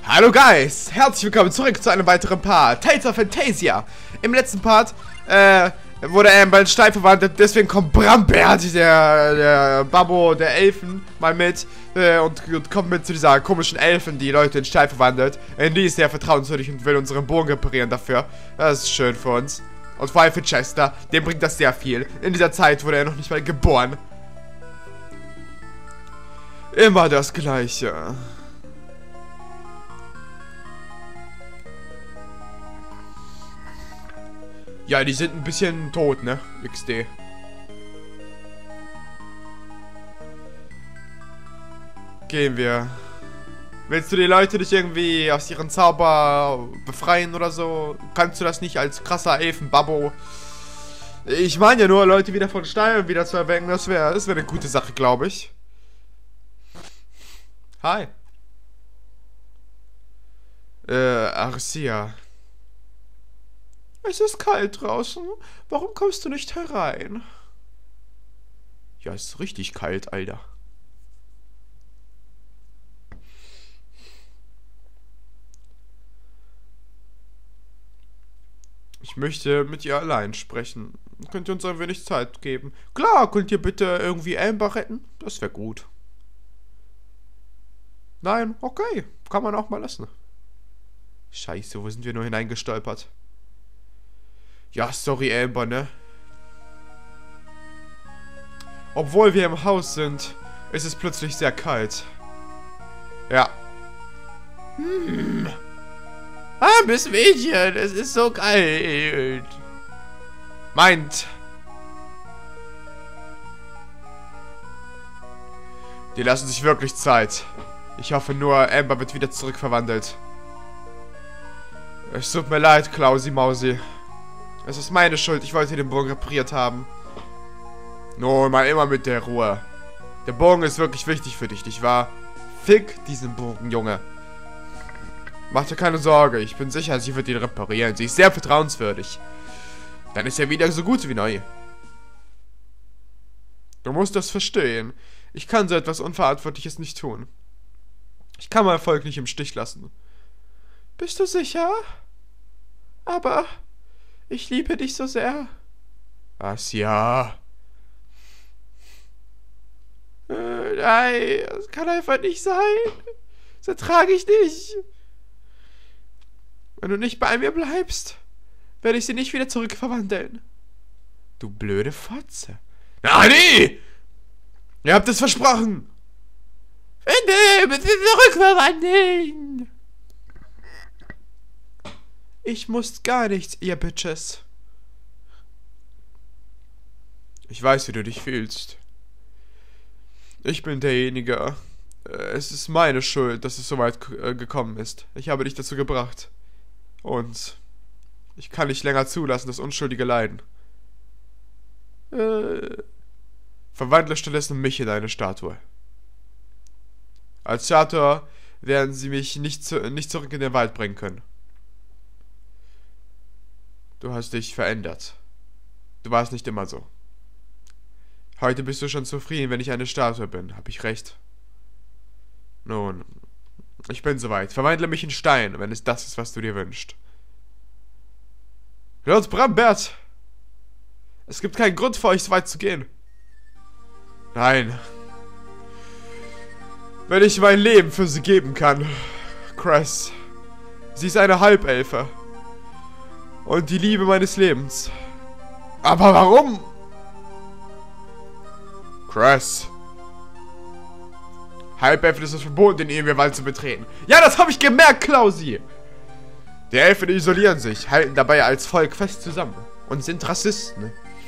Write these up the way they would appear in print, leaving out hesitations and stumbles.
Hallo Guys, herzlich willkommen zurück zu einem weiteren Part Tales of Phantasia. Im letzten Part wurde Amber in Stein verwandelt, deswegen kommt Brambert, der Babbo der Elfen, mal mit und kommt mit zu dieser komischen Elfen, die Leute in Stein verwandelt. Die ist sehr vertrauenswürdig und will unseren Bogen reparieren dafür. Das ist schön für uns. Und vor allem für Chester, dem bringt das sehr viel. In dieser Zeit wurde er noch nicht mal geboren. Immer das Gleiche. Ja, die sind ein bisschen tot, ne? XD. Gehen wir. Willst du die Leute nicht irgendwie aus ihren Zauber befreien oder so? Kannst du das nicht als krasser Elfenbabbo? Ich meine ja nur, Leute wieder von Stein wieder zu erwecken. Das wär eine gute Sache, glaube ich. Hi. Arcia. Es ist kalt draußen. Warum kommst du nicht herein? Ja, es ist richtig kalt, Alter. Ich möchte mit ihr allein sprechen. Könnt ihr uns ein wenig Zeit geben? Klar, könnt ihr bitte irgendwie Amber retten? Das wäre gut. Nein, okay. Kann man auch mal lassen. Scheiße, wo sind wir nur hineingestolpert? Ja, sorry, Amber, ne? Obwohl wir im Haus sind, ist es plötzlich sehr kalt. Ja. Armes Mädchen, es ist so kalt. Meint. Die lassen sich wirklich Zeit. Ich hoffe nur, Amber wird wieder zurückverwandelt. Es tut mir leid, Klausi Mausi. Es ist meine Schuld, ich wollte den Bogen repariert haben. Nun, mal immer mit der Ruhe. Der Bogen ist wirklich wichtig für dich, nicht wahr? Fick diesen Bogen, Junge. Mach dir keine Sorge, ich bin sicher, sie wird ihn reparieren. Sie ist sehr vertrauenswürdig. Dann ist er wieder so gut wie neu. Du musst das verstehen. Ich kann so etwas Unverantwortliches nicht tun. Ich kann mein Volk nicht im Stich lassen. Bist du sicher? Aber ich liebe dich so sehr. Was, ja? Nein, das kann einfach nicht sein. Das ertrage ich nicht. Wenn du nicht bei mir bleibst, werde ich sie nicht wieder zurückverwandeln. Du blöde Fotze. Nani! Ihr habt es versprochen. Bitte zurückverwandeln. Ich muss gar nichts, ihr Bitches. Ich weiß, wie du dich fühlst. Ich bin derjenige. Es ist meine Schuld, dass es so weit gekommen ist. Ich habe dich dazu gebracht. Und ich kann nicht länger zulassen, dass Unschuldige leiden. Verwandle stattdessen mich in eine Statue. Als Statue werden sie mich nicht zurück in den Wald bringen können. Du hast dich verändert. Du warst nicht immer so. Heute bist du schon zufrieden, wenn ich eine Statue bin. Hab ich recht? Nun, ich bin soweit. Verwandle mich in Stein, wenn es das ist, was du dir wünschst. Lord Brambert! Es gibt keinen Grund für euch, so weit zu gehen. Nein. Wenn ich mein Leben für sie geben kann. Cress. Sie ist eine Halbelfe. Und die Liebe meines Lebens. Aber warum? Cress. Halbelfen ist es verboten, den Ebenwald zu betreten. Ja, das habe ich gemerkt, Klausi. Die Elfen isolieren sich, halten dabei als Volk fest zusammen. Und sind Rassisten.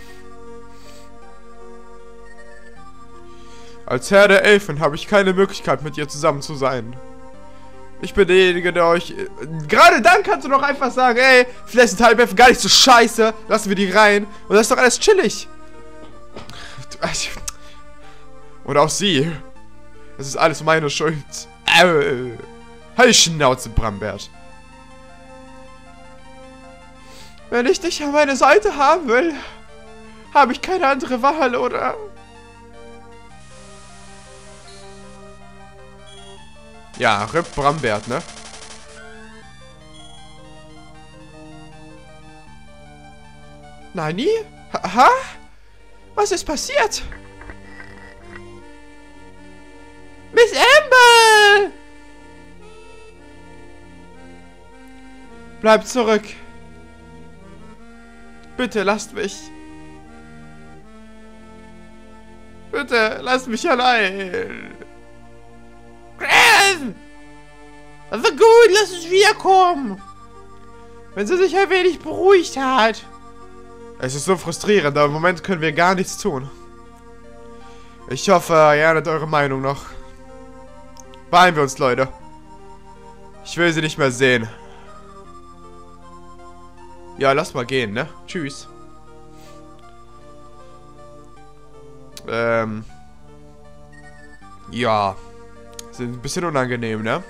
Als Herr der Elfen habe ich keine Möglichkeit, mit ihr zusammen zu sein. Ich bin derjenige, der euch... Gerade dann kannst du doch einfach sagen, ey, vielleicht sind Halbelfen gar nicht so scheiße. Lassen wir die rein. Und das ist doch alles chillig. Und auch sie. Es ist alles meine Schuld. Halt die Schnauze, Brambert. Wenn ich dich an meine Seite haben will, habe ich keine andere Wahl, oder? Ja, RIP Brambert, ne? Nani? Ha? Was ist passiert? Miss Amber! Bleibt zurück. Bitte lasst mich. Bitte lasst mich allein. Griff! Also gut, lass uns wiederkommen. Wenn sie sich ein wenig beruhigt hat. Es ist so frustrierend, aber im Moment können wir gar nichts tun. Ich hoffe, ihr ändert eure Meinung noch. Beeilen wir uns, Leute. Ich will sie nicht mehr sehen. Ja, lass mal gehen, ne? Tschüss. Ja. Sind ein bisschen unangenehm, ne?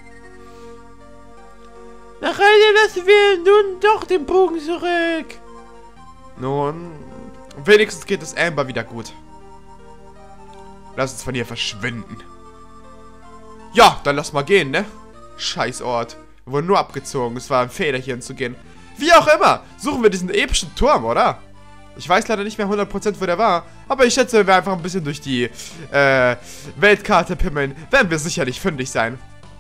Nach all dem lassen wir nun doch den Bogen zurück. Nun, wenigstens geht es Amber wieder gut. Lass uns von hier verschwinden. Ja, dann lass mal gehen, ne? Scheiß Ort. Wir wurden nur abgezogen. Es war ein Fehler, hier hinzugehen. Wie auch immer, suchen wir diesen epischen Turm, oder? Ich weiß leider nicht mehr 100%, wo der war. Aber ich schätze, wenn wir einfach ein bisschen durch die Weltkarte pimmeln, werden wir sicherlich fündig sein.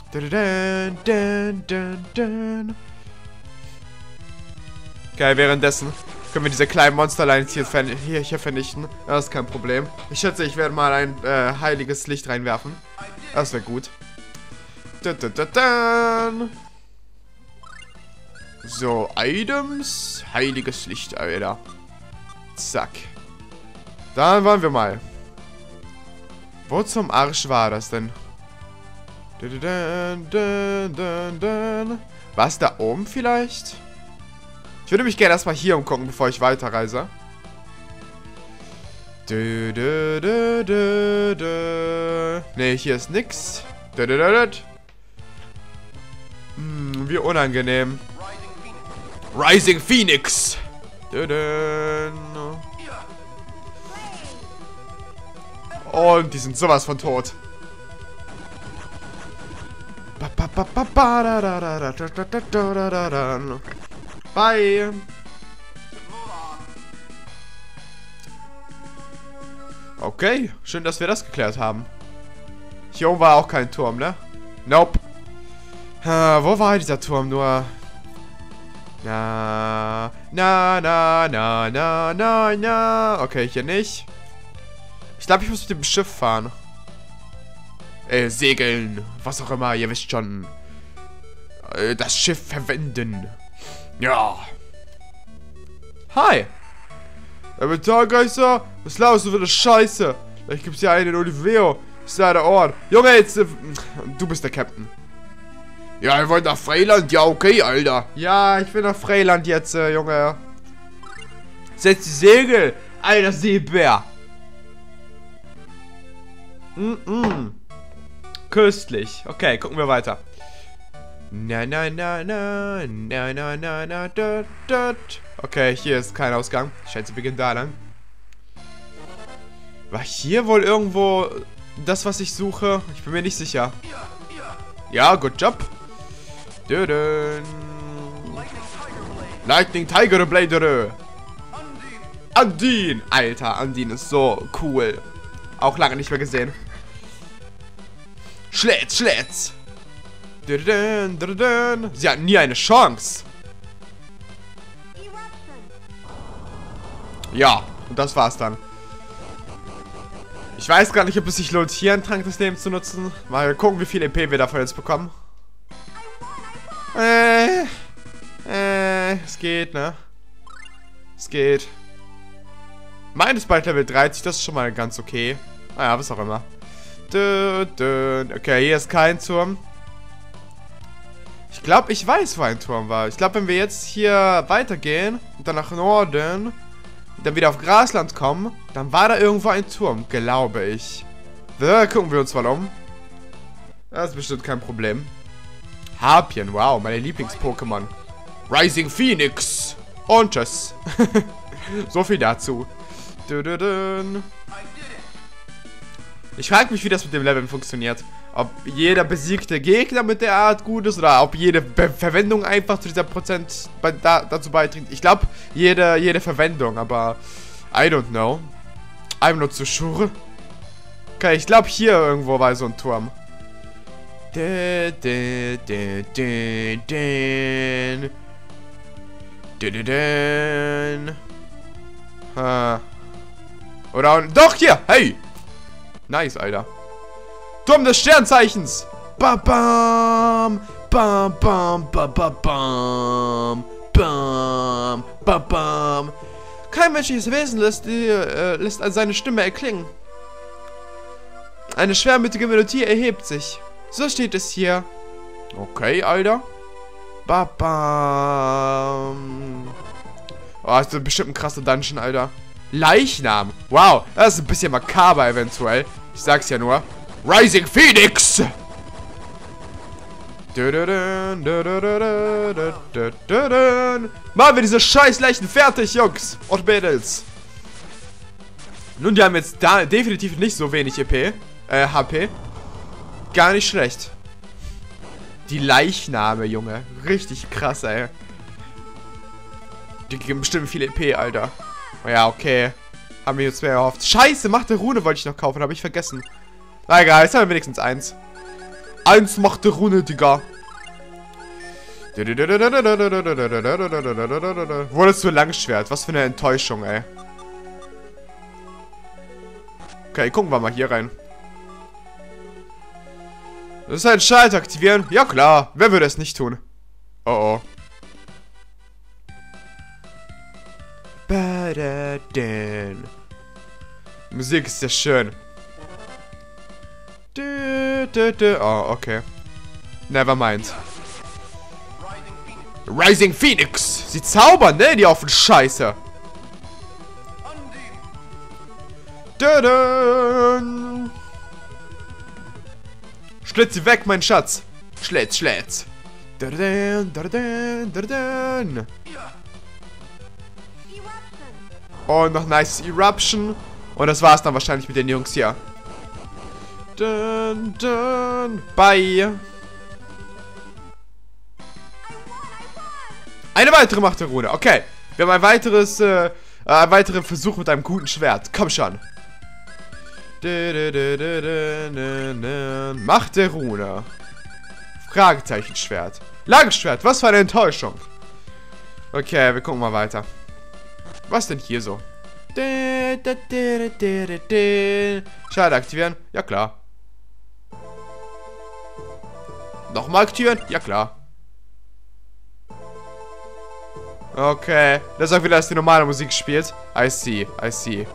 Geil, währenddessen können wir diese kleinen Monsterlines hier vernichten. Das ist kein Problem. Ich schätze, ich werde mal ein heiliges Licht reinwerfen. Das wäre gut. So, Items. Heiliges Licht, Alter. Zack. Dann wollen wir mal. Wo zum Arsch war das denn? Was, da oben vielleicht? Ich würde mich gerne erstmal hier umgucken, bevor ich weiterreise. Ne, hier ist nix. Wie unangenehm. Rising Phoenix. Und die sind sowas von tot. Bye. Okay, schön, dass wir das geklärt haben. Hier oben war auch kein Turm, ne? Nope. Wo war dieser Turm nur? Na. Okay, hier nicht. Ich glaube, ich muss mit dem Schiff fahren. Segeln. Was auch immer, ihr wisst schon. Das Schiff verwenden. Ja. Hi. Metallgeister. Was laufst du für eine Scheiße? Vielleicht gibt's hier einen in Oliveo. Ist da der Ort. Junge, jetzt. Du bist der Captain. Ja, wir wollen nach Freiland. Ja, okay, Alter. Ja, ich will nach Freiland jetzt, Junge. Setz die Segel. Alter Seebär. Köstlich. Okay, gucken wir weiter. Okay, hier ist kein Ausgang. Ich schätze, wir beginnen da lang. War hier wohl irgendwo das, was ich suche? Ich bin mir nicht sicher. Ja, good job. Lightning Tiger Blade. Undine. Alter, Undine ist so cool. Auch lange nicht mehr gesehen. Schlätz. Sie hatten nie eine Chance. Ja, und das war's dann. Ich weiß gar nicht, ob es sich lohnt, hier einen Trank des Lebens zu nutzen. Mal gucken, wie viel EP wir davon jetzt bekommen. Es geht, ne? Es geht. Meines bald Level 30, das ist schon mal ganz okay. Naja, was auch immer. Okay, hier ist kein Turm. Ich glaube, ich weiß, wo ein Turm war. Ich glaube, wenn wir jetzt hier weitergehen und dann nach Norden und dann wieder auf Grasland kommen, dann war da irgendwo ein Turm, glaube ich. Gucken wir uns mal um. Das ist bestimmt kein Problem. Harpien, wow, meine Lieblings-Pokémon. Rising Phoenix. Und tschüss. So viel dazu. Ich frage mich, wie das mit dem Leveln funktioniert. Ob jeder besiegte Gegner mit der Art gut ist oder ob jede Verwendung einfach zu dieser Prozent dazu beiträgt. Ich glaube, jede Verwendung, aber I don't know. I'm not so sure. Okay, ich glaube, hier irgendwo war so ein Turm. Oder doch hier, hey! Nice, Alter. Turm des Sternzeichens. Bam, bam, bam, bam, bam, bam, bam, bam, bam, bam. Kein menschliches Wesen lässt seine Stimme erklingen. Eine schwermütige Melodie erhebt sich. So steht es hier. Okay, Alter. Bam, bam. Oh, das ist bestimmt ein krasser Dungeon, Alter. Leichnam. Wow, das ist ein bisschen makaber eventuell. Ich sag's ja nur. Rising Phoenix! Machen wir diese scheiß Leichen fertig, Jungs und Mädels. Nun, die haben jetzt definitiv nicht so wenig HP. Gar nicht schlecht. Die Leichname, Junge. Richtig krass, ey. Die geben bestimmt viel EP, Alter. Oh ja, okay. Haben wir jetzt mehr erhofft. Scheiße, Macht der Rune wollte ich noch kaufen, habe ich vergessen. Na egal, jetzt haben wir wenigstens 1. 1 Macht der Rune, Digga. Wurdest du Langschwert? Was für eine Enttäuschung, ey. Okay, gucken wir mal hier rein. Das ist ein Schalter aktivieren? Ja klar, wer würde es nicht tun? Oh oh. Musik ist sehr schön. Oh, okay. Nevermind. Rising Phoenix! Sie zaubern, ne? Die auf den Scheiße. Schlitz sie weg, mein Schatz. Schlitz, schlitz. Und noch nice Eruption. Und das war's dann wahrscheinlich mit den Jungs hier. Bye. Eine weitere Macht der Rune. Okay. Wir haben ein weiteres, einen weiteren Versuch mit einem guten Schwert. Komm schon. Macht der Rune. Fragezeichenschwert. Langschwert. Was für eine Enttäuschung. Okay, wir gucken mal weiter. Was denn hier so? Schade aktivieren? Ja klar. Nochmal aktivieren? Ja klar. Okay. Das ist auch wieder, dass die normale Musik spielt. I see, I see.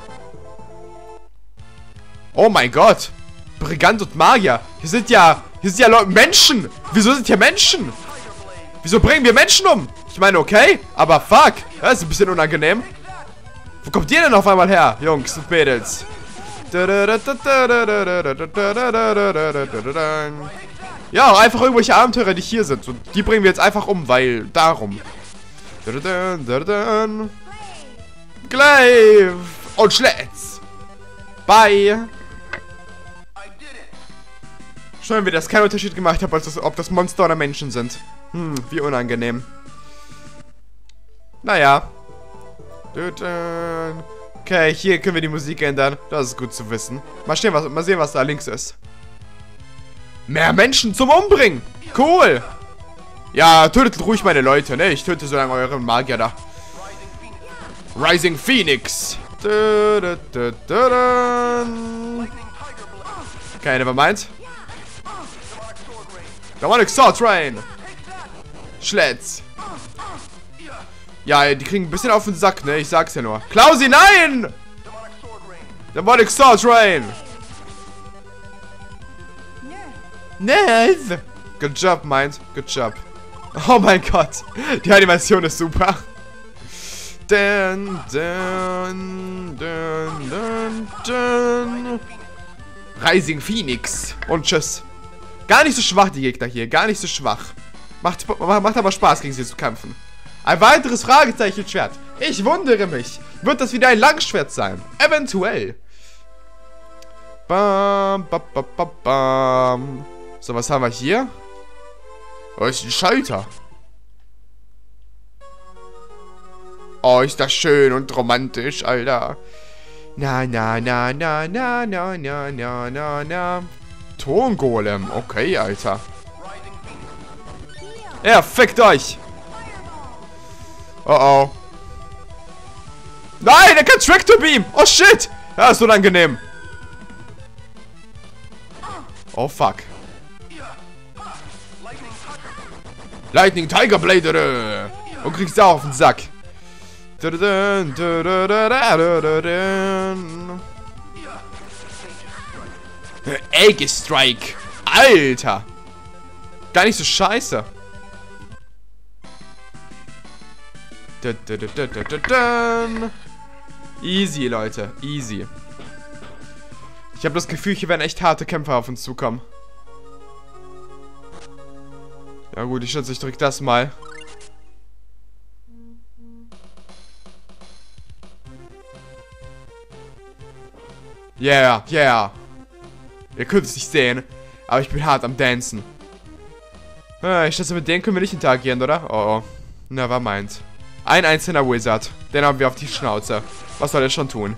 Oh mein Gott. Brigant und Magier. Hier sind ja Leute, Menschen. Wieso sind hier Menschen? Wieso bringen wir Menschen um? Ich meine, okay, aber fuck. Das ist ein bisschen unangenehm. Wo kommt ihr denn auf einmal her, Jungs und Mädels? Ja, einfach irgendwelche Abenteurer, die hier sind. Und die bringen wir jetzt einfach um, weil darum. Glaive und Schlitz. Bye. Schön, wie das keinen Unterschied gemacht hat, ob das Monster oder Menschen sind. Wie unangenehm. Naja. Okay, hier können wir die Musik ändern. Das ist gut zu wissen. Mal sehen, was da links ist. Mehr Menschen zum Umbringen. Cool. Ja, tötet ruhig meine Leute, ne? Ich töte so lange euren Magier da. Rising Phoenix. Okay, nevermind. Demonic Sword Train. Schlitz. Ja, die kriegen ein bisschen auf den Sack, ne? Ich sag's ja nur. Klausi, nein! Demonic Sword Train. Nice. Good job, Mind. Good job. Oh mein Gott. Die Animation ist super. Rising Phoenix. Und tschüss. Gar nicht so schwach, die Gegner hier. Gar nicht so schwach. Macht aber Spaß, gegen sie zu kämpfen. Ein weiteres Fragezeichenschwert. Ich wundere mich. Wird das wieder ein Langschwert sein? Eventuell. Bam, bam, bam, bam, bam. So, was haben wir hier? Oh, ist ein Schalter. Oh, ist das schön und romantisch, Alter. Na, na, na, na, na, na, na, na, na, na. Tongolem. Okay, Alter. Ja, fickt euch. Oh, oh. Nein, er kann Tractor Beam. Oh, shit. Ja, ist unangenehm. Oh, fuck. Lightning Tiger Blade. Und kriegst du auch auf den Sack. Egg Strike. Alter. Gar nicht so scheiße. Easy, Leute. Easy. Ich habe das Gefühl, hier werden echt harte Kämpfer auf uns zukommen. Ja gut, ich schätze, ich drück das mal. Yeah, yeah. Ihr könnt es nicht sehen, aber ich bin hart am Dancen. Ich schätze, mit denen können wir nicht interagieren, oder? Oh, oh. Nevermind. Ein einzelner Wizard. Den haben wir auf die Schnauze. Was soll er schon tun?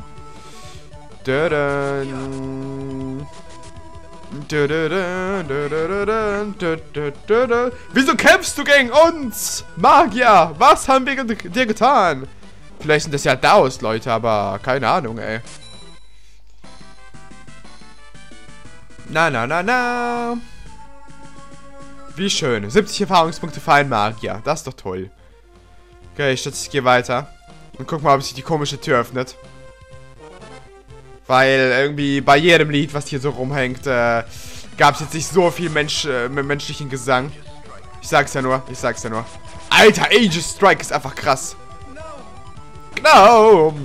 Wieso kämpfst du gegen uns? Magier, was haben wir dir getan? Vielleicht sind das ja Daos, Leute, aber keine Ahnung, ey. Na, na, na, na. Wie schön. 70 Erfahrungspunkte für einen Magier. Das ist doch toll. Okay, ich gehe weiter. Und guck mal, ob sich die komische Tür öffnet. Weil irgendwie bei jedem Lied, was hier so rumhängt, gab es jetzt nicht so viel menschlichen Gesang. Ich sag's ja nur, Alter, Aegis Strike ist einfach krass. Genau.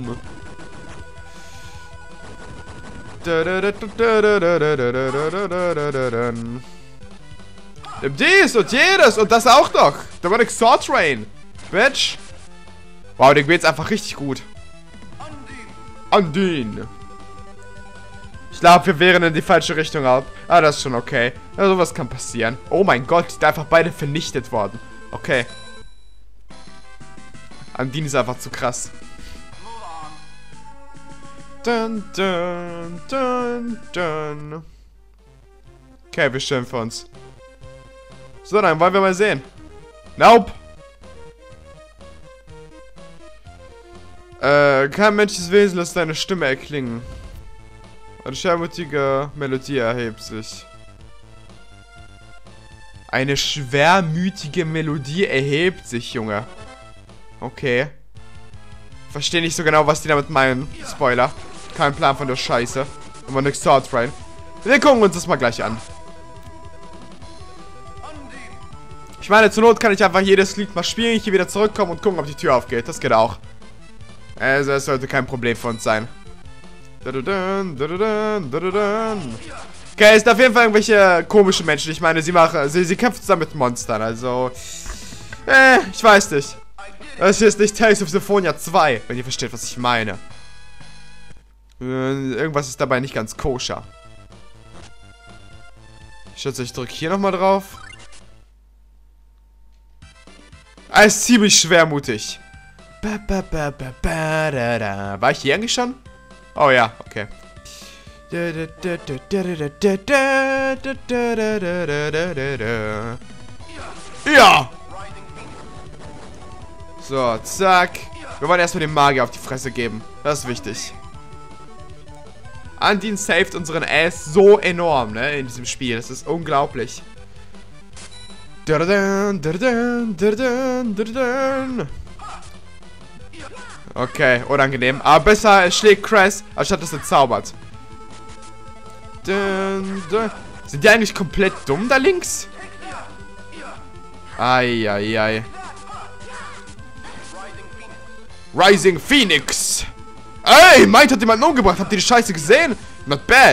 Dies und jedes und das auch doch. Da war der Sword Train. Bitch. Wow, den geht's einfach richtig gut. Undine. Ich glaube, wir wehren in die falsche Richtung ab. Ah, das ist schon okay. Ja, sowas kann passieren. Oh mein Gott, die sind einfach beide vernichtet worden. Okay. Undine ist einfach zu krass. Dun, dun, dun, dun. Okay, wir stellen für uns. So, dann wollen wir mal sehen. Nope. Kein menschliches Wesen lässt deine Stimme erklingen. Eine schwermütige Melodie erhebt sich. Eine schwermütige Melodie erhebt sich, Junge. Okay. Verstehe nicht so genau, was die damit meinen. Spoiler. Kein Plan von der Scheiße. Immer eine Sword Train. Wir gucken uns das mal gleich an. Ich meine, zur Not kann ich einfach jedes Lied mal spielen, hier wieder zurückkommen und gucken, ob die Tür aufgeht. Das geht auch. Also, es sollte kein Problem für uns sein. Okay, es sind auf jeden Fall irgendwelche komischen Menschen. Ich meine, sie kämpfen zusammen mit Monstern, also... ich weiß nicht. Das hier ist nicht Tales of Symphonia 2, wenn ihr versteht, was ich meine. Irgendwas ist dabei nicht ganz koscher. Ich schätze, ich drücke hier nochmal drauf. Ah, ist ziemlich schwermutig. War ich hier eigentlich schon? Oh ja, okay. Ja! So, zack. Wir wollen erstmal den Magier auf die Fresse geben. Das ist wichtig. Undine saved unseren Ass so enorm, ne, in diesem Spiel. Das ist unglaublich. Okay, unangenehm. Aber besser, es schlägt Cress, anstatt dass er zaubert. Sind die eigentlich komplett dumm da links? Eieiei. Rising Phoenix. Ey, Might hat jemanden umgebracht. Habt ihr die Scheiße gesehen? Not bad.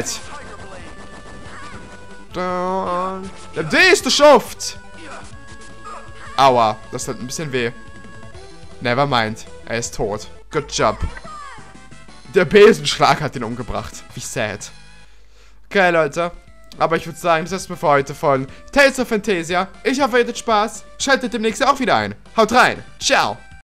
Der ist geschafft. Aua, das hat ein bisschen weh. Nevermind. Er ist tot. Good job. Der Besenschlag hat ihn umgebracht. Wie sad. Okay, Leute. Aber ich würde sagen, das ist mir für heute von Tales of Phantasia. Ich hoffe, ihr hattet Spaß. Schaltet demnächst auch wieder ein. Haut rein. Ciao.